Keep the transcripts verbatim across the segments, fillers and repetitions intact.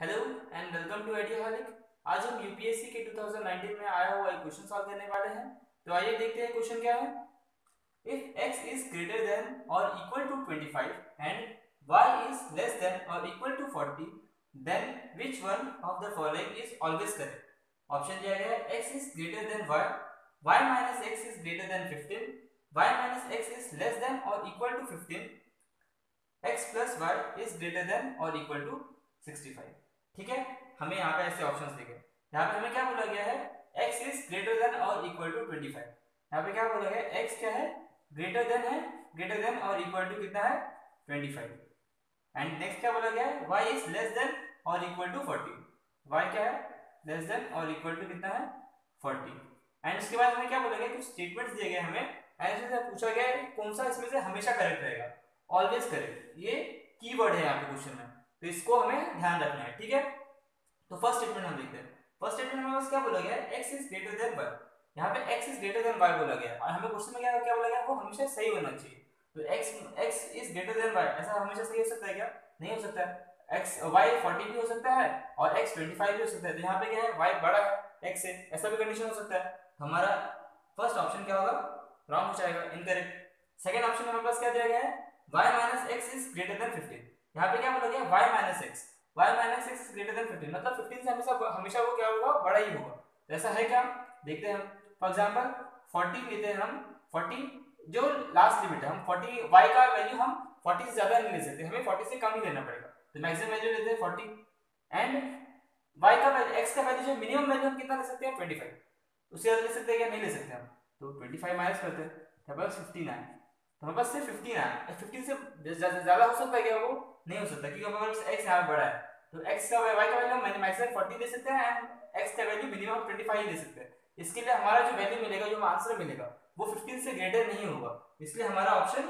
Hello and welcome to Ideaholic. आज हम UPSC के दो हज़ार उन्नीस में आया हुआ एक क्वेश्चन सॉल्व करने वाले हैं। तो आइए देखते हैं क्वेश्चन क्या है। If x is greater than और इक्वल टू पच्चीस and y is less than और इक्वल टू चालीस, then which one of the following is always correct. Option दिया गया है x is greater than y, y minus x is greater than पंद्रह, y minus x is less than और equal to पंद्रह, x plus y is greater than और equal to पैंसठ। ठीक है, हमें यहाँ पे ऐसे ऑप्शंस दिए गए। यहाँ पे हमें क्या बोला गया है, x इज ग्रेटर देन और इक्वल टू पच्चीस। यहाँ पे क्या बोला गया है, x क्या है, ग्रेटर देन है, ग्रेटर देन और इक्वल टू कितना है, पच्चीस। एंड नेक्स्ट क्या बोला गया है, y इज लेस देन और इक्वल टू चालीस। y क्या है, लेस देन और इक्वल टू कितना है, चालीस। एंड उसके बाद हमें क्या बोला गया, कुछ स्टेटमेंट्स दिए गए हमें। ऐसे से पूछा गया है कौन सा इसमें से हमेशा करेक्ट रहेगा, ऑलवेज करेक्ट। ये कीवर्ड है यहाँ पे क्वेश्चन में, तो इसको हमें ध्यान रखना है। ठीक है, तो फर्स्ट स्टेटमेंट हम देखते हैं। फर्स्ट स्टेटमेंट में बस क्या बोला गया है, x is greater than y। यहाँ पे x is greater than y बोला गया है और हमें क्वेश्चन में क्या क्या बोला गया है, वो हमेशा सही होना चाहिए। तो x x is greater than y ऐसा हमेशा सही हो सकता है क्या? नहीं हो सकता है। x y चालीस भी हो सकता है और x पच्चीस भी हो सकता है। तो यहाँ पे क्या है, y बड़ा है x से, ऐसा भी कंडीशन हो सकता है। हमारा फर्स्ट ऑप्शन क्या होगा, रॉन्ग हो जाएगा, इनकरेक्ट। सेकंड ऑप्शन में हमारे पास क्या दिया गया है, y minus x is greater than पंद्रह। यहाँ पे क्या बोला गया, y minus x, y minus x is greater than पंद्रह, मतलब पंद्रह से हमेशा हमेशा वो क्या होगा, बड़ा ही होगा। तो ऐसा है क्या, देखते हैं हम। फॉर एग्जांपल चालीस लेते हैं हम, चालीस जो लास्ट लिमिट है, हम चालीस y का वैल्यू हम चालीस से ज्यादा नहीं ले सकते, हमें चालीस से कम ही लेना पड़ेगा। तो मैक्सिमम वैल्यू लेते हैं चालीस एंड y का वैल्यू, x का वैल्यू जो मिनिमम वैल्यू हम कितना ले सकते हैं, पच्चीस। उससे ज्यादा ले सकते हैं क्या? नहीं ले सकते हम। तो पच्चीस माइनस करते हैं, तो बस पंद्रह आए। तो हमारे पास सिर्फ पंद्रह आया। पंद्रह से ज्यादा हो सकता है क्या? वो नहीं हो सकता, क्योंकि हमारे पास x यहाँ बड़ा है। तो x का y का वैल्यू हम मैक्सिमम चालीस ले सकते हैं एंड x का वैल्यू मिनिमम पच्चीस ले सकते हैं। इसके लिए हमारा जो वैल्यू मिलेगा, जो आंसर मिलेगा, वो पंद्रह से ग्रेटर नहीं होगा। इसलिए हमारा ऑप्शन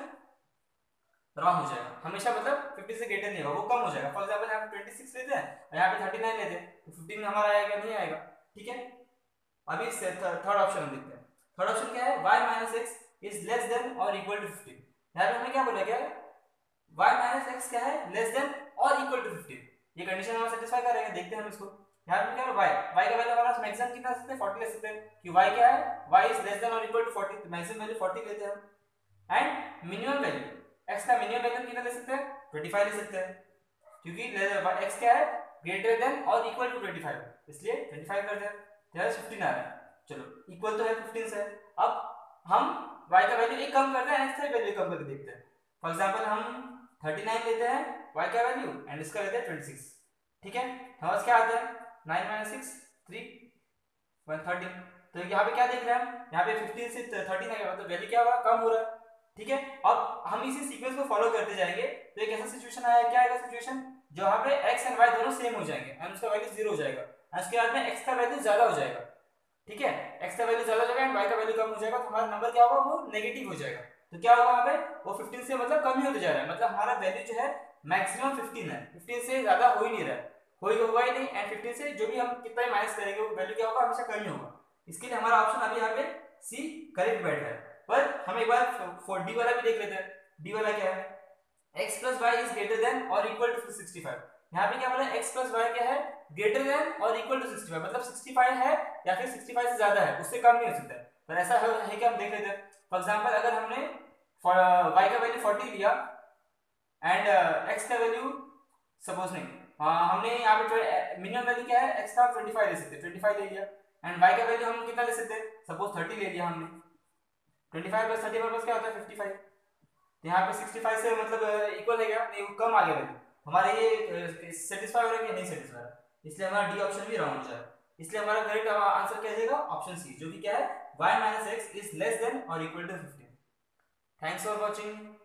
रॉन्ग हो जाएगा हमेशा, मतलब पंद्रह से ग्रेटर नहीं होगा, वो कम हो जाएगा। फॉर एग्जांपल यहाँ पे छब्बीस लेते हैं और यहाँ पे उनतालीस लेते हैं, तो पंद्रह हमारा आएगा, नहीं आएगा। ठीक है, अभी थर्ड ऑप्शन देखते हैं। थर्ड ऑप्शन क्या है, y minus x is less than और इक्वल टू पंद्रह। यहाँ पे हमें क्या बोला गया है, y माइनस एक्स क्या है, लेस देन और इक्वल टू पंद्रह। ये कंडीशन हमें सेटिस्फाई करेगा, देखते हैं हम इसको। यहाँ पे क्या है, y y का वैल्यू हमारा मैक्सिमम कितना ले सकते हैं, चालीस ले सकते हैं, कि y क्या है, y इज लेस देन और इक्वल टू चालीस, तो मैक्सिमम वैल्यू चालीस लेते हैं हम। एंड मिनिमम वैल्यू, x का मिनिमम वैल्यू कितना ले सकते हैं, पच्चीस ले सकते हैं, क्योंकि x क्या है, ग्रेटर देन और इक्वल टू पच्चीस, इसलिए पच्चीस करते हैं। तो पंद्रह आ रहा है, चलो इक्वल तो है पंद्रह से। अब हम y का वैल्यू एक कम करते हैं, x का वैल्यू कम करके देखते हैं। फॉर एग्जांपल हम उनतालीस लेते हैं y का वैल्यू एंड इसका लेते हैं छब्बीस। ठीक है, हमारे पास क्या आता है, नौ माइनस सिक्स तीन, तेरह। तो यहाँ पे क्या देख रहे हैं हम, यहाँ पे पंद्रह से तेरह है, मतलब वैल्यू क्या होगा, कम हो रहा है। ठीक है, अब हम इसी सीक्वेंस को फॉलो करते जाएंगे। तो एक ऐसा सिचुएशन आया, क्या आएगा सिचुएशन, जहाँ पे x एंड y दोनों सेम हो जाएंगे एंड उसका वैल्यू जीरो हो जाएगा। उसके बाद में x का वैल्यू ज्यादा हो जाएगा। ठीक है, x का वैल्यू ज्यादा हो जाएगा एंड y का वैल्यू कम हो जाएगा, तो हमारा नंबर क्या होगा, वो नेगेटिव हो जाएगा। तो क्या होगा वहां पे, वो पंद्रह से मतलब कम ही होते जा रहा है, मतलब हमारा वैल्यू जो है मैक्सिमम पंद्रह है, पंद्रह से ज्यादा हो ही नहीं रहा है, कोई हुआ ही नहीं। एंड पंद्रह से जो भी हम कितना ही माइनस करेंगे, वो वैल्यू क्या होगा, हमेशा कम ही होगा। इसके लिए हमारा ऑप्शन अभी यहाँ पे सी करेक्ट बैठ है। पर हम एक बार फोर डी वाला भी देख लेते हैं। डी वाला क्या है, x plus y is greater than और इक्वल टू पैंसठ। यहाँ पे क्या बोला, x प्लस वाई क्या है, ग्रेटर देन और इक्वल टू पैंसठ, मतलब पैंसठ है या फिर पैंसठ से ज्यादा है, उससे कम नहीं हो सकता है। पर ऐसा है कि हम देख लेते हैं। फॉर एग्जांपल अगर हमने y का वैल्यू चालीस लिया एंड uh, x का वैल्यू सपोज नहीं, uh, हमने यहाँ पे मिनिमम वैल्यू क्या है, x का पच्चीस ले सकते हैं, पच्चीस ले लिया एंड y का वैल्यू हम कितना ले सकते हैं, सपोज तीस ले लिया हमने। पच्चीस प्लस तीस प्लस क्या होता है, पचपन। तो यहाँ पे पैंसठ से मतलब इक्वल है क्या, नहीं, कम आ गया वैल्यू। हमारा ये सेटिस्फाई हो रहा है कि नहीं सेटिस्फाई, इसलिए हमारा डी ऑप्शन भी रॉन्ग हो जाएगा। इसलिए हमारा करेक्ट आंसर क्या जाएगा, ऑप्शन सी, जो कि क्या है, y minus x is less than और इक्वल टू पंद्रह। Thanks for watching.